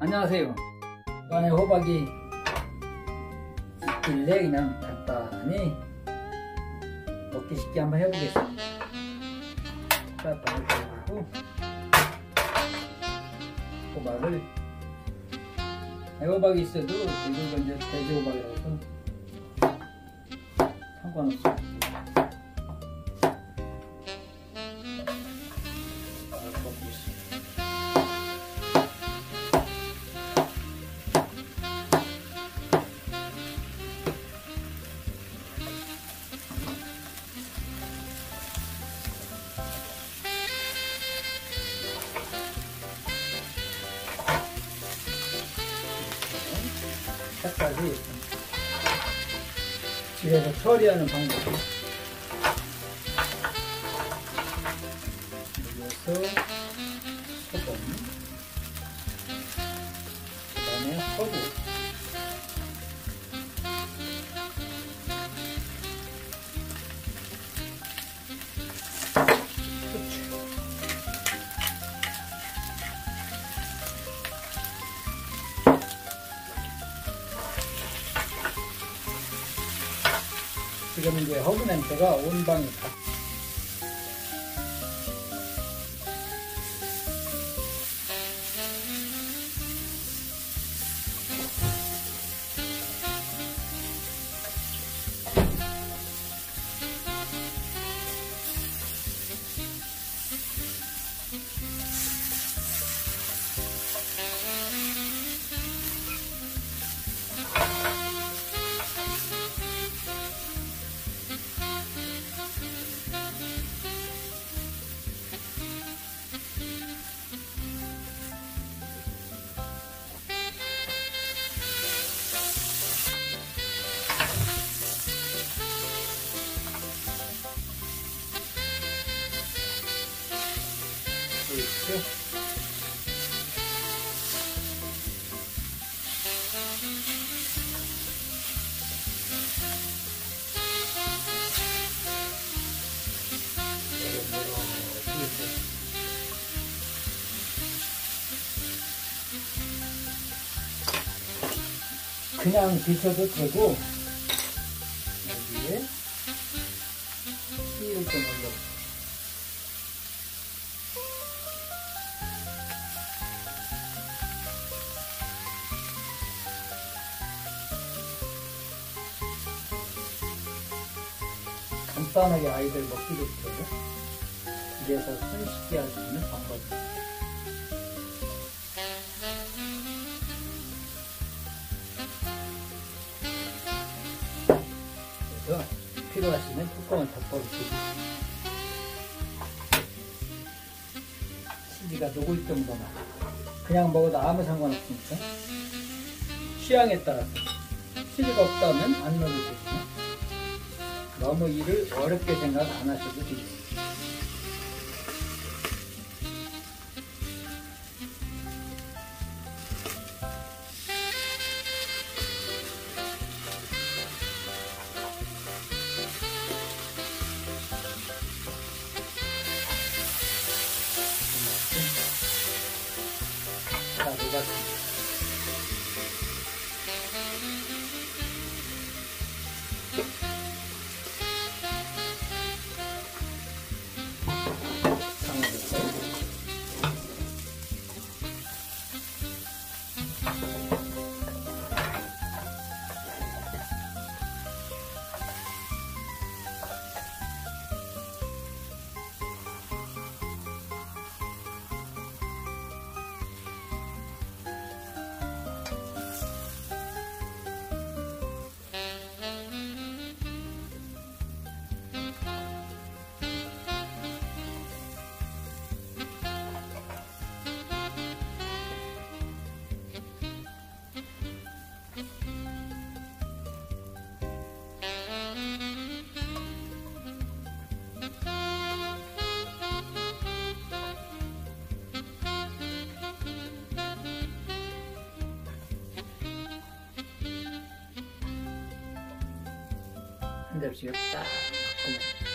안녕하세요. 안에 호박이 있길래 그냥 간단히 먹기 쉽게 한번 해보겠습니다. 프라이팬을 끓이고 호박을, 애호박이 있어도 이거 이제 돼지호박이라서 상관없어요. 색깔이 집에서 처리하는 방법. 여기서 소금, 그 다음에 허브, 후추, 지금 이제 허브 냄새가 온 방에 다. 있죠? 그냥 드셔도 되고 여기에 씨를 좀 올려. 간단하게 아이들 먹기 좋게 집에서 손쉽게 할 수 있는 방법입니다. 그래서 필요하시면 뚜껑을 덮어주시고 치즈가 녹을 정도만, 그냥 먹어도 아무 상관없으니까 취향에 따라서 치즈가 없다면 안 넣어도 되지만 너무 일을 어렵게 생각 안 하셔도 되겠습니다. 자, 녹았습니다. 한 접시가 딱 넣고